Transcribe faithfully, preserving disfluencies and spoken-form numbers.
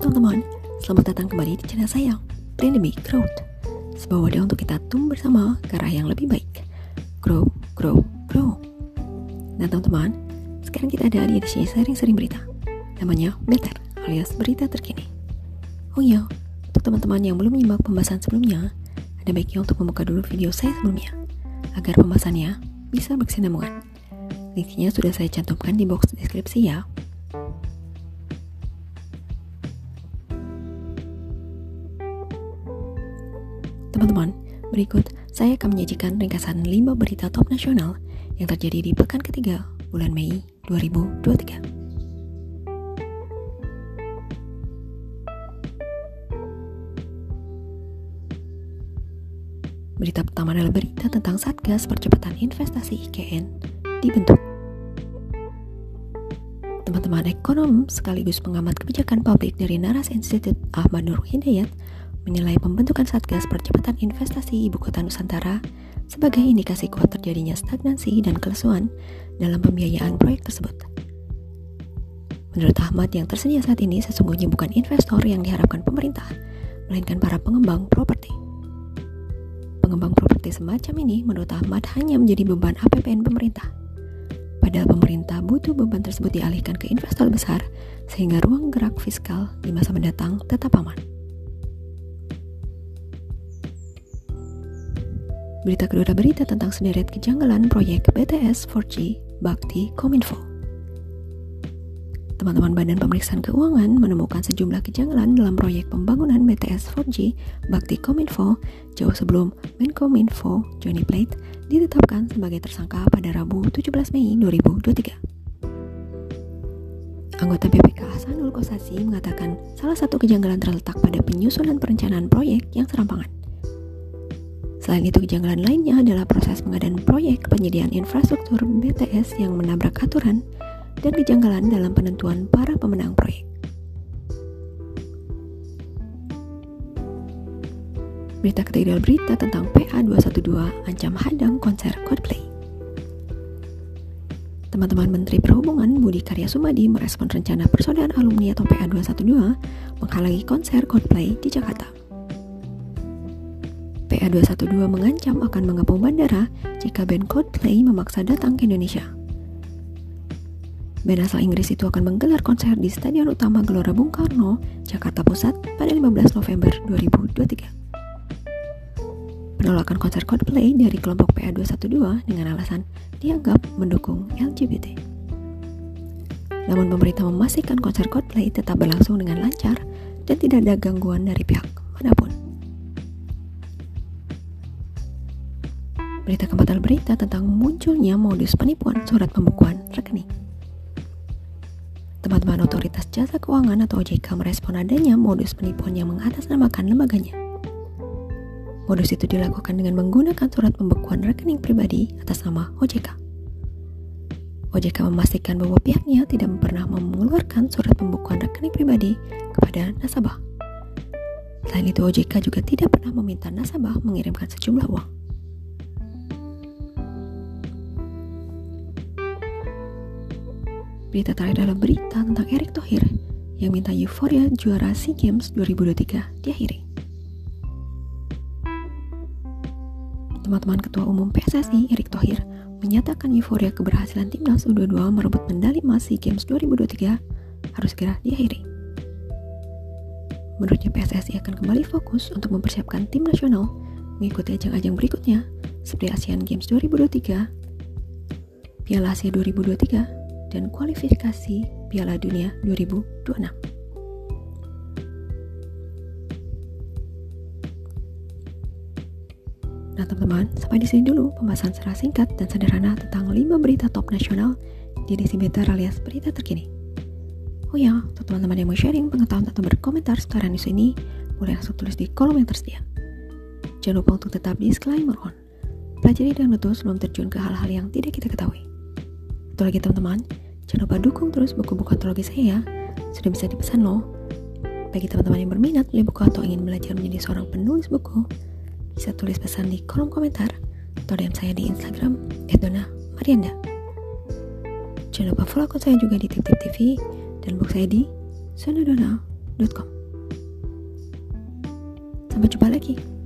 teman-teman, selamat datang kembali di channel saya, Pandemic Growth. Sebuah wadah untuk kita tumbuh bersama ke arah yang lebih baik. Grow, grow, grow. Nah teman-teman, sekarang kita ada di edisi sharing-sharing berita. Namanya Better alias berita terkini. Oh iya, untuk teman-teman yang belum menyimak pembahasan sebelumnya, ada baiknya untuk membuka dulu video saya sebelumnya, agar pembahasannya bisa berkesinambungan. Linknya sudah saya cantumkan di box deskripsi ya. Teman-teman, berikut saya akan menyajikan ringkasan lima berita top nasional yang terjadi di pekan ketiga bulan Mei dua ribu dua puluh tiga. Berita pertama adalah berita tentang Satgas Percepatan Investasi I K N dibentuk. Teman-teman ekonom sekaligus pengamat kebijakan publik dari Naras Institute Ahmad Nur Hidayat menilai pembentukan Satgas Percepatan Investasi Ibu Kota Nusantara sebagai indikasi kuat terjadinya stagnasi dan kelesuan dalam pembiayaan proyek tersebut. Menurut Ahmad, yang tersedia saat ini sesungguhnya bukan investor yang diharapkan pemerintah, melainkan para pengembang properti. Pengembang properti semacam ini menurut Ahmad hanya menjadi beban A P B N pemerintah. Padahal pemerintah butuh beban tersebut dialihkan ke investor besar sehingga ruang gerak fiskal di masa mendatang tetap aman. Berita kedua adalah berita tentang sederet kejanggalan proyek B T S empat G Bakti Kominfo. Teman-teman Badan Pemeriksaan Keuangan menemukan sejumlah kejanggalan dalam proyek pembangunan B T S empat G Bakti Kominfo jauh sebelum Menkominfo Johnny Plate ditetapkan sebagai tersangka pada Rabu tujuh belas Mei dua ribu dua puluh tiga. Anggota B P K Hasanul Kosasi mengatakan salah satu kejanggalan terletak pada penyusunan perencanaan proyek yang serampangan. Selain itu, kejanggalan lainnya adalah proses pengadaan proyek penyediaan infrastruktur B T S yang menabrak aturan dan kejanggalan dalam penentuan para pemenang proyek. Berita ketiga adalah berita tentang P A dua satu dua ancam hadang konser Coldplay. Teman-teman Menteri Perhubungan Budi Karya Sumadi merespon rencana persaudaraan alumni atau P A dua satu dua menghalangi konser Coldplay di Jakarta. P A dua satu dua mengancam akan mengepung bandara jika band Coldplay memaksa datang ke Indonesia. Band asal Inggris itu akan menggelar konser di Stadion Utama Gelora Bung Karno, Jakarta Pusat pada lima belas November dua ribu dua puluh tiga. Penolakan konser Coldplay dari kelompok P A dua satu dua dengan alasan dianggap mendukung L G B T. Namun pemerintah memastikan konser Coldplay tetap berlangsung dengan lancar dan tidak ada gangguan dari pihak manapun. Berita keempat adalah berita tentang munculnya modus penipuan surat pembekuan rekening. Teman-teman Otoritas Jasa Keuangan atau O J K merespon adanya modus penipuan yang mengatasnamakan lembaganya. Modus itu dilakukan dengan menggunakan surat pembekuan rekening pribadi atas nama O J K. O J K memastikan bahwa pihaknya tidak pernah mengeluarkan surat pembekuan rekening pribadi kepada nasabah. Selain itu, O J K juga tidak pernah meminta nasabah mengirimkan sejumlah uang. Berita terakhir adalah berita tentang Erick Thohir yang minta euforia juara SEA Games dua ribu dua puluh tiga diakhiri. Teman-teman Ketua Umum P S S I Erick Thohir menyatakan euforia keberhasilan timnas U dua puluh dua merebut medali emas SEA Games dua ribu dua puluh tiga harus segera diakhiri. Menurutnya P S S I akan kembali fokus untuk mempersiapkan tim nasional mengikuti ajang-ajang berikutnya seperti Asian Games dua ribu dua puluh tiga, Piala Asia dua ribu dua puluh tiga, dan kualifikasi Piala Dunia dua ribu dua puluh enam. Nah teman-teman, sampai di sini dulu pembahasan secara singkat dan sederhana tentang lima berita top nasional di edisi Better alias berita terkini. Oh ya, untuk teman-teman yang mau sharing pengetahuan atau berkomentar seputar news ini, boleh langsung tulis di kolom yang tersedia. Jangan lupa untuk tetap disclaimer on. Pelajari dan betul sebelum terjun ke hal-hal yang tidak kita ketahui. Satu lagi teman-teman, jangan lupa dukung terus buku-buku antologi saya, sudah bisa dipesan loh. Bagi teman-teman yang berminat beli buku atau ingin belajar menjadi seorang penulis buku, bisa tulis pesan di kolom komentar atau D M saya di Instagram et dona marianda. Jangan lupa follow akun saya juga di Tip Tip T V dan blog saya di sonodona dot com. Sampai jumpa lagi.